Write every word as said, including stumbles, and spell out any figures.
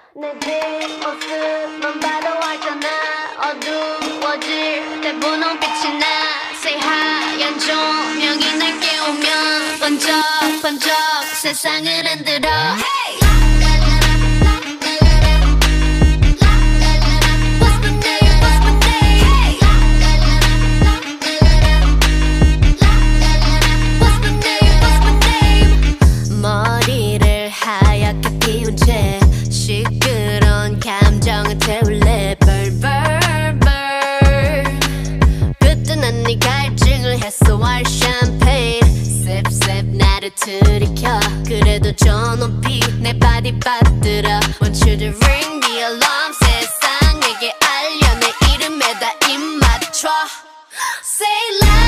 내 뒷모습만 봐도 알잖아. 어두워질 때 분홍빛이 나. 새하얀 조명이 날 깨우면 번쩍번쩍 세상을 흔들어. Hey! 머리를 하얗게 피운 채 시끄러운 감정을 태울래. 벌벌벌 그때는 네 갈증을 해소할 샴페인 셉셉 나를 들이켜. 그래도 저 높이 내 바디 받들어. Want you to ring the alarm. 세상에게 알려 내 이름에다 입 맞춰. Say loud.